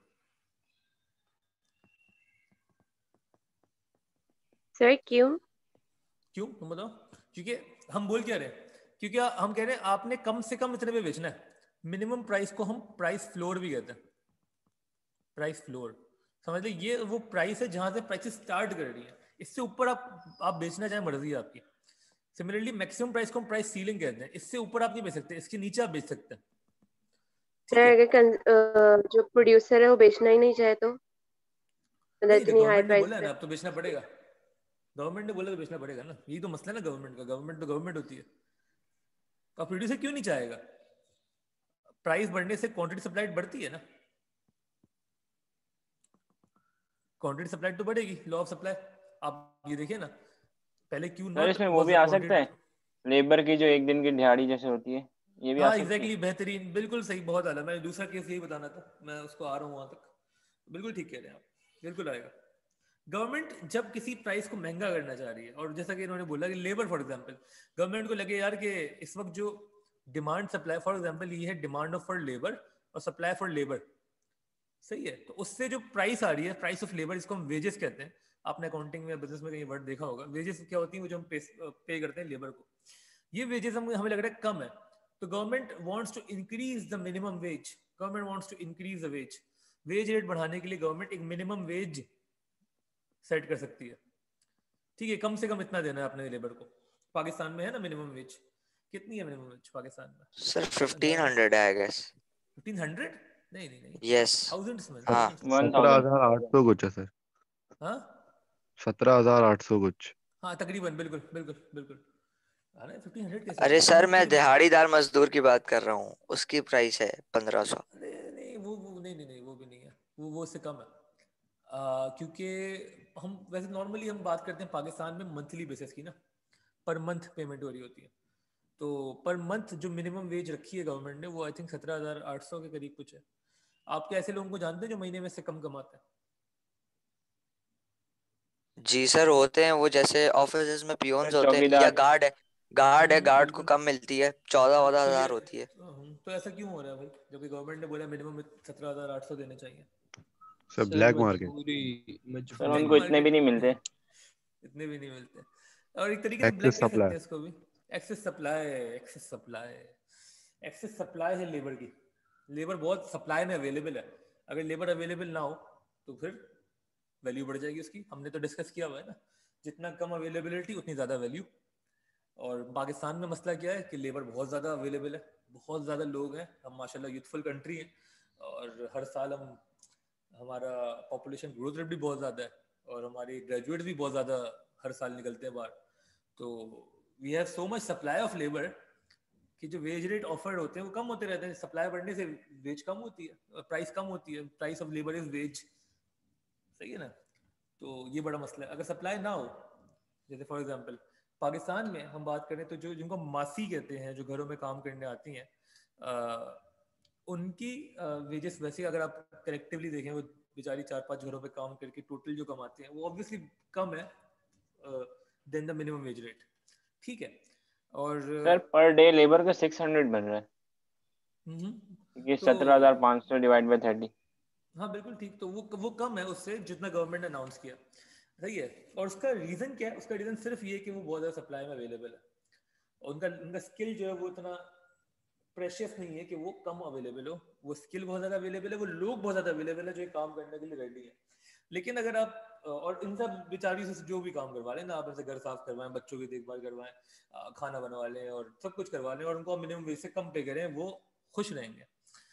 Sir क्यों? क्यों तुम बताओ? क्योंकि हम बोल क्या रहे हैं, क्योंकि हम कह रहे हैं आपने कम से कम इतने पे बेचना है। मिनिमम प्राइस को हम प्राइस फ्लोर भी कहते हैं, प्राइस फ्लोर समझ लो। ये वो प्राइस है जहां से प्राइसेस स्टार्ट कर रही है, इससे ऊपर आप आप बेचना चाहे मर्जी है आपकी। सिमिलरली मैक्सिमम प्राइस को हम प्राइस सीलिंग कहते हैं, इससे ऊपर आप नहीं बेच सकते, इसके नीचे आप बेच सकते हैं। सर अगर जो प्रोड्यूसर है वो बेचना ही नहीं चाहे तो मतलब इतनी हाई गवर्नमेंट ने प्राइस बोला है पे? ना, अब तो बेचना पड़ेगा। गवर्नमेंट ने बोला तो बेचना पड़ेगा ना, यही तो मसला है ना गवर्नमेंट का। गवर्नमेंट तो गवर्नमेंट होती है, तो प्रोड्यूसर क्यों नहीं चाहेगा? प्राइस बढ़ने से क्वांटिटी सप्लाई बढ़ती है ना, क्वांटिटी सप्लाई तो बढ़ेगी, लॉ ऑफ सप्लाई। आप ये देखिए ना, पहले क्यों सर नॉट इसमें वो वाज भी द आ क्वांटिटी। सकता है, लेबर की जो एक दिन की दिहाड़ी जैसे होती है, ये भी आ हाँ सकती है। एग्जैक्टली, बेहतरीन, बिल्कुल सही, बहुत आला। मैं दूसरा केस यही बताना था, मैं उसको आ रहा हूँ वहां तक। बिल्कुल ठीक कह रहे हैं आप, बिल्कुल आएगा। गवर्नमेंट जब किसी प्राइस को महंगा करना चाह रही है, और जैसा कि इन्होंने बोला कि लेबर फॉर एग्जांपल, गवर्नमेंट को लगे यार कि इस वक्त जो डिमांड सप्लाई, फॉर एग्जांपल ये है डिमांड ऑफ फॉर लेबर और सप्लाई फॉर लेबर, सही है, तो उससे जो प्राइस आ रही है, प्राइस ऑफ लेबर, इसको हम वेजेस कहते हैं। आपने अकाउंटिंग में बिजनेस में कहीं वर्ड देखा होगा, वेजेस क्या होती है, वो जो हम पे, पे करते हैं लेबर को। ये वेजेस हम हमें लग रहा है कम है, तो government wants to increase the minimum wage. Government wants to increase the wage. Wage rate बढ़ाने के लिए गवर्नमेंट एक मिनिमम वेज सेट कर सकती है। ठीक है, कम से कम इतना देना है अपने लेबर को। पाकिस्तान में है ना मिनिमम वेज, कितनी है मिनिमम वेज पाकिस्तान में? सर फिफ्टीन हंड्रेड है आई गेस। Fifteen hundred? नहीं नहीं नहीं, यस थाउजेंड्स में, हाँ थाउजेंड्स में। वन सत्रह थाउजेंड हजार आठ सौ कुछ है सर, हाँ सत्रह हजार आठ सौ कुछ। हाँ तकरीबन, बिल्कुल बिल्कुल बिल्कुल। अरे फिफ्टीन हंड्रेड कैसे? अरे सर मैं दिहाड़ीदार मजदूर की बात कर रहा हूँ, उसकी प्राइस है पंद्रह सौ। अरे नहीं वो वो नहीं नहीं नहीं वो भी नहीं है, वो वो उससे कम है। आ, क्योंकि हम वैसे नॉर्मली हम बात करते हैं पाकिस्तान में मंथली बेसिस की ना, पर मंथ पेमेंट हो रही होती है। तो पर मंथ जो मिनिमम वेज रखी है गवर्नमेंट ने, वो आई थिंक सत्रह हजार आठ सौ के करीब कुछ है। आप क्या ऐसे लोगों को जानते हैं जो महीने में से कम कमाते हैं? जी सर होते हैं, वो जैसे ऑफिस में पियोन्स होते हैं, या चौकीदार। गार्ड है, गार्ड है, हम्म, गार्ड को बिल्कुल। कम मिलती है, चौदह चौदह तो ये हजार होती है। हम्म, तो ऐसा क्यों हो रहा है भाई, जबकि गवर्नमेंट ने बोला मिनिमम सत्रह हजार आठ सौ देने चाहिए? सर सर ब्लैक मार्केट, मजबूरी सर मजबूरी उनको इतने भी नहीं मिलते। इतने भी नहीं मिलते, और एक तरीके से ब्लैक एक्सेस कह सकते सप्लाई। हैं इसको भी। Excess supply, excess supply, excess supply है लेबर की। लेबर बहुत सप्लाई में अवेलेबल है, अगर लेबर अवेलेबल ना हो तो फिर वैल्यू बढ़ जाएगी उसकी। हमने तो डिस्कस किया हुआ है ना, जितना कम अवेलेबिलिटी उतनी ज़्यादा वैल्यू। और पाकिस्तान में मसला क्या है कि लेबर बहुत ज़्यादा अवेलेबल है, बहुत ज़्यादा लोग हैं, हम माशाल्लाह यूथफुल कंट्री हैं, और हर साल हम हमारा पॉपुलेशन ग्रोथ रेट भी बहुत ज़्यादा है, और हमारे ग्रेजुएट भी बहुत ज़्यादा हर साल निकलते हैं बाहर। तो we have so much supply of labour कि जो वेज रेट ऑफर्ड होते हैं वो कम होते रहते हैं। सप्लाई बढ़ने से वेज कम होती है, प्राइस कम होती है, price of labour is wage, सही है ना। तो ये बड़ा मसला है। अगर सप्लाई ना हो, जैसे फॉर एग्जांपल पाकिस्तान में हम बात करें तो जो जिनको मासी कहते हैं, जो घरों में काम करने आती हैं, आ, उनकी वेजेस वैसे अगर आप कलेक्टिवली देखें, वो बेचारी चार पांच घरों पे काम करके टोटल जो कमाते हैं वो ऑब्वियसली कम है than the minimum wage rate, ठीक है। और सर पर डे लेबर का सिक्स हंड्रेड बन रहा है, हम्म, ये तो सत्रह हजार पाँच सौ डिवाइड बाई थर्टी। हाँ बिल्कुल ठीक, तो वो वो कम है उससे जितना गवर्नमेंट ने अनाउंस किया, सही है। और उसका रीजन क्या है? उसका रीजन सिर्फ ये कि वो बहुत ज़्यादा सप्लाई में अवेलेबल है, और उनका उनका स्किल जो है वो इतना प्रेशियस नहीं है कि वो कम अवेलेबल हो। वो स्किल बहुत ज़्यादा अवेलेबल है, वो लोग बहुत ज़्यादा अवेलेबल है जो काम करने के लिए रेडी है। लेकिन अगर आप और इन सब बेचारी से जो भी काम करवा लें ना, आप इनसे घर साफ करवाएं, बच्चों की देखभाल करवाएं, खाना बनवा लें और सब कुछ करवा लें, और उनको मिनिमम वेज से कम पे करें, वो खुश रहेंगे।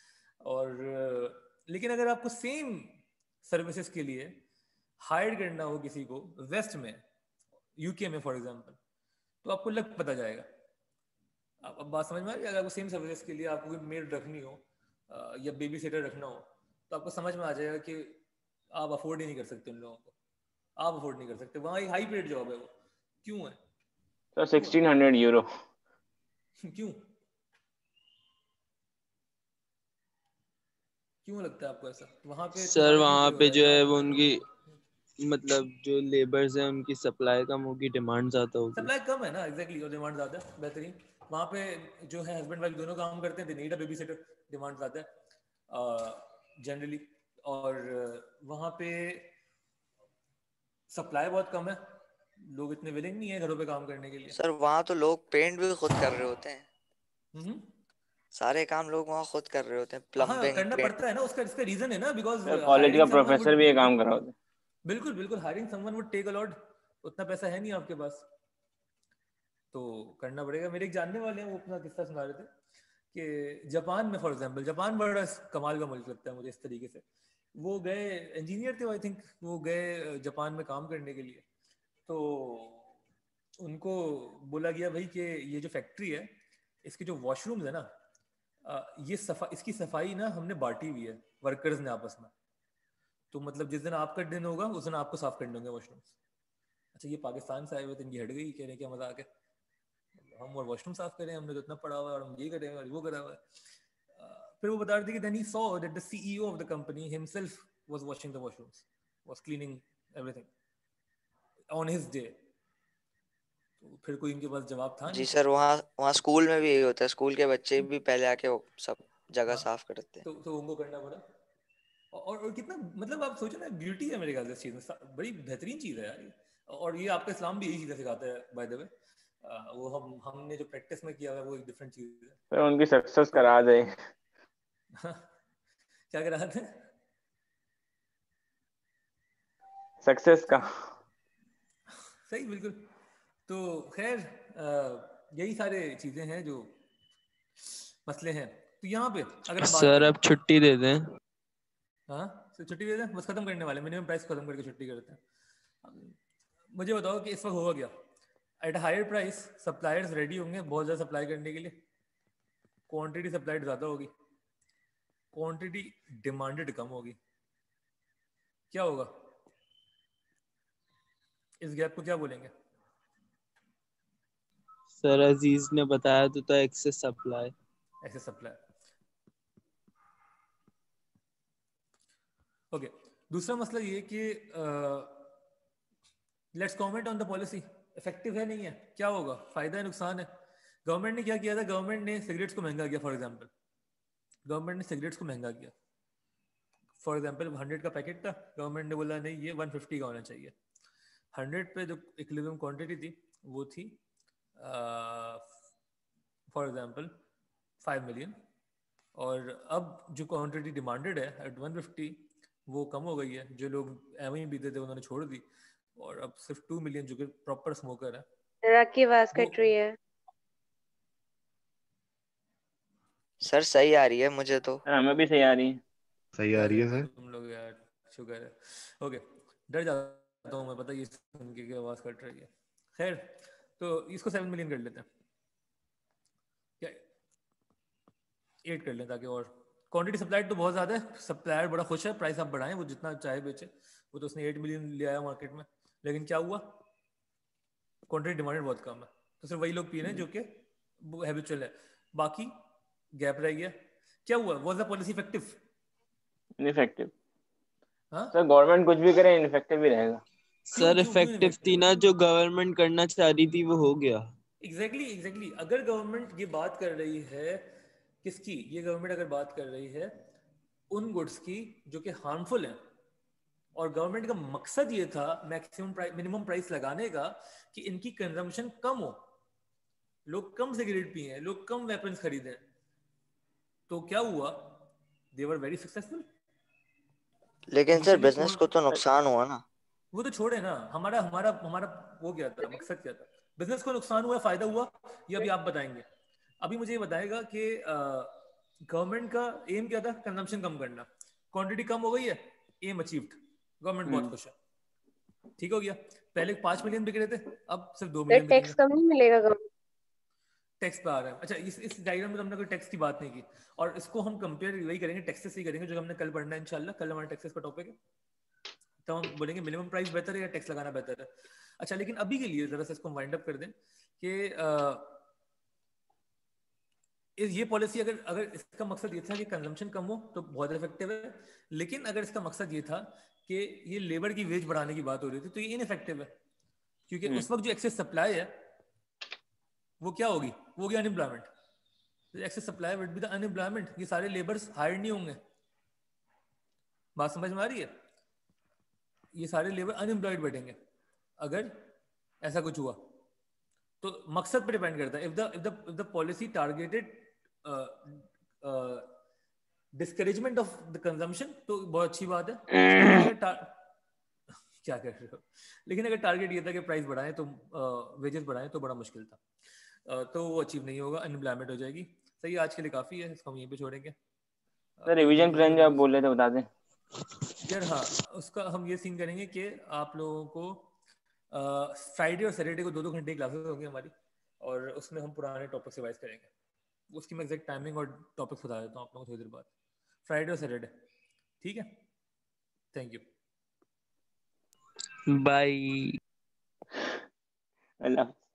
और लेकिन अगर आपको सेम सर्विसेज के लिए हायर करना हो किसी को वेस्ट में, यूके में फॉर एग्जांपल, तो आपको लग पता जाएगा। अब अब बात समझ में आ रही है? अगर आपको सेम सर्विसेज के लिए आपको कोई मेड रखनी हो या बेबी सिटर रखना हो, तो आपको समझ में आ जाएगा कि आप अफोर्ड ही नहीं कर सकते उन लोगों को, आप अफोर्ड नहीं कर सकते। वहाँ एक हाई पेड जॉब है वो, क्यों है? Sir sixteen hundred euro. क्यों क्यों लगता है आपको ऐसा? वहाँ पे सर वहाँ पे जो है वो उनकी मतलब जो लेबर्स हैं उनकी सप्लाई कम होगी, डिमांड ज्यादा होगी। सप्लाई कम है ना, एग्जैक्टली, और डिमांड ज्यादा है, बेहतरीन। वहाँ पे जो है हस्बैंड वाइफ दोनों काम करते हैं, they need a baby sitter, demand ज़्यादा है जनरली, और वहाँ पे सप्लाई बहुत कम है, लोग इतने विलिंग नहीं है घरों पे काम करने के लिए। सर वहाँ तो लोग पेंट भी खुद कर रहे होते हैं, हम्म सारे काम लोग वहाँ खुद कर रहे होते हैं, हाँ प्लम्बिंग, करना पेंट। पड़ता है ना, उसका इसका रीजन है ना, बिकॉज सर कॉलेज का हायरिंग समवन प्रोफेसर वुड भी ये काम कर रहा होता है। बिल्कुल बिल्कुल hiring someone would take a lot, उतना पैसा है नहीं आपके पास, तो करना पड़ेगा। मेरे एक जानने वाले हैं, वो अपना किस्सा सुना रहे थे कि जापान में फॉर एग्जांपल, जापान बड़ा कमाल का मुल्क लगता है मुझे इस तरीके से, वो गए इंजीनियर थे आई थिंक, वो गए जापान में काम करने के लिए, तो उनको बोला गया भाई कि ये जो फैक्ट्री है इसके जो वॉशरूम्स है ना, ये सफा इसकी सफाई ना हमने बांटी हुई है वर्कर्स ने आपस में, तो मतलब जिस दिन आपका दिन होगा उस दिन आपको साफ करने होंगे वॉशरूम्स। अच्छा ये पाकिस्तान से आए हुए थे, इनकी हट गई, कह रहे क्या मजाक है, हम और वॉशरूम साफ करें, हमने तो इतना पढ़ा हुआ है और हम ये करें और वो करा हुआ है। फिर वो बता रहे थे कि then he saw that the C E O of the company himself was washing the washrooms, was cleaning everything on his day। तो फिर कोई इनके पास जवाब था जी नहीं। सर वहाँ वहाँ स्कूल में भी यही होता है, स्कूल के बच्चे भी पहले आके वो सब जगह हाँ, साफ करते हैं। तो तो उनको करना पड़ा, और, और कितना मतलब आप सोचो ना, ब्यूटी है मेरे ख्याल से इस चीज़ में, बड़ी बेहतरीन चीज़ है यार ये, और ये आपका इस्लाम भी यही चीज़ें सिखाता है बाय द वे, वो हम हमने जो प्रैक्टिस में किया हुआ है वो एक डिफरेंट चीज़ है। सर उनकी सक्सेस का राज है। क्या कह रहा थे? सक्सेस का। सही बिल्कुल। तो खैर यही सारे चीजें हैं जो मसले हैं। तो यहाँ पे अगर हम बात सर करें, अब छुट्टी दे दें। हाँ तो छुट्टी दे दें, बस खत्म करने वाले, मिनिमम प्राइस खत्म करके छुट्टी करते हैं। मुझे बताओ कि इस वक्त होगा क्या? At higher price suppliers ready होंगे बहुत ज़्यादा सप्लाई करने के लिए, क्वांटिटी सप्लाइड ज़्यादा होगी, क्वांटिटी डिमांडेड कम होगी, क्या होगा? इस गैप को क्या बोलेंगे? सर अजीज ने बताया तो था excess supply. Excess supply, okay okay. दूसरा मसला ये कि let's comment on the policy, effective है नहीं है, क्या होगा, फायदा है नुकसान है? गवर्नमेंट ने क्या किया था, गवर्नमेंट ने सिगरेट्स को महंगा किया, फॉर एग्जांपल गवर्नमेंट ने सिगरेट्स को महंगा किया, फॉर एग्जांपल हंड्रेड का पैकेट था, गवर्नमेंट ने बोला नहीं ये वन फिफ्टी का होना चाहिए। हंड्रेड पे जो इक्विलिब्रियम क्वांटिटी थी वो थी फॉर एग्जांपल फाइव मिलियन, और अब जो क्वांटिटी डिमांडेड है एट वन फिफ्टी वो कम हो गई है, जो लोग एवं ही पीते थे उन्होंने छोड़ दी, और अब सिर्फ टू मिलियन जो कि प्रॉपर स्मोकर है। जरा की आवाज कट रही है। सर सही आ रही है मुझे तो। हमें भी सही आ रही है। सही आ रही है सर। तुम लोग यार शुक्र है। ओके, डर जाता हूँ मैं, पता ये सुन के आवाज कट रही है। खैर तो इसको सेवन मिलियन कर लेते हैं, क्या एट कर लें, ताकि और क्वांटिटी सप्लाइड तो बहुत ज़्यादा है, सप्लायर बड़ा खुश है, प्राइस आप बढ़ाएं, वो जितना चाहे बेचे, वो तो उसने एट मिलियन ले आया मार्केट में, लेकिन क्या हुआ, क्वांटिटी डिमांडेड बहुत कम है, तो सिर्फ वही लोग पी रहे हैं जो कि हैबिचुअल है, बाकी गैप रह गया। क्या हुआ, was the policy effective? Ineffective. हाँ सर गवर्नमेंट कुछ भी करे इनफेक्टिव ही रहेगा। सर इफेक्टिव थी ना, जो गवर्नमेंट करना चाह रही थी वो हो गया। Exactly exactly, exactly exactly. अगर गवर्नमेंट ये बात कर रही है किसकी, ये गवर्नमेंट अगर बात कर रही है उन गुड्स की जो कि हार्मफुल हैं, और गवर्नमेंट का मकसद ये था मैक्सिमम प्राइस मिनिमम प्राइस लगाने का कि इनकी कंजम्पशन कम हो, लोग कम सिगरेट पिए, लोग कम वेपन्स खरीदें, तो क्या हुआ, दे वर वेरी सक्सेसफुल। लेकिन सर बिजनेस को तो नुकसान हुआ ना। वो तो छोड़े ना, हमारा हमारा हमारा वो क्या था, मकसद क्या था? बिजनेस को नुकसान हुआ, फायदा हुआ, ये अभी आप बताएंगे। अभी मुझे ये बताएगा कि गवर्नमेंट का एम क्या था, कंजम्पशन कम करना, क्वांटिटी कम हो गई है, एम अचीव्ड, गवर्नमेंट बहुत खुश है, ठीक हो गया। पहले पांच मिलियन बिक रहे थे, अब सिर्फ दो मिलियन टैक्स कम नहीं मिलेगा गवर्नमेंट, टैक्स पे आ रहा है। अच्छा इस इस डायग्राम में तो हमने कोई टैक्स की बात नहीं की, और इसको हम कंपेयर वही करेंगे, टैक्सेस ही करेंगे जो हमने कल पढ़ना है इंशाल्लाह, कल हमारा टैक्सेस का टॉपिक है, तो हम बोलेंगे मिनिमम प्राइस बेहतर है या टैक्स लगाना बेहतर है। अच्छा लेकिन अभी के लिए जरा सा इसको वाइंड अप कर दें कि ये पॉलिसी अगर अगर इसका मकसद ये था कि कंजम्पशन कम हो तो बहुत इफेक्टिव है, लेकिन अगर इसका मकसद ये था कि ये लेबर की वेज बढ़ाने की बात हो रही थी तो ये इनइफेक्टिव है, क्योंकि उस वक्त जो एक्सेस सप्लाई है वो क्या होगी, वो गया unemployment, excess supply with be the unemployment, ये सारे लेबर्स हायर नहीं होंगे। बात समझ में आ रही है? ये सारे लेबर अनएम्प्लॉयड बैठेंगे अगर ऐसा कुछ हुआ। तो मकसद पे डिपेंड करता है। If the if the if the policy targeted discouragement of the consumption तो बहुत अच्छी बात है। क्या कर रहे हो? लेकिन अगर टारगेट ये था कि प्राइस बढ़ाएं तो वेजेस uh, बढ़ाएं तो बड़ा मुश्किल था, uh, तो वो अचीव नहीं होगा, अनएम्प्लॉयमेंट हो जाएगी। सही, आज के लिए काफी है, इसको हम यहीं पे छोड़ेंगे। सर रिवीजन प्लान जो आप बोल रहे थे बता दें यार। हाँ, उसका हम ये सीन करेंगे कि आप लोगों को फ्राइडे और सैटरडे को दो दो घंटे की क्लासेस होंगी हमारी, और उसमें हम पुराने टॉपिक्स रिवाइज करेंगे। उसकी मैं एग्जैक्ट टाइमिंग और टॉपिक्स बता देता हूँ आप लोगों को थोड़ी देर बाद, फ्राइडे और सैटरडे। ठीक है, थैंक यू, बाय। अल्लाह।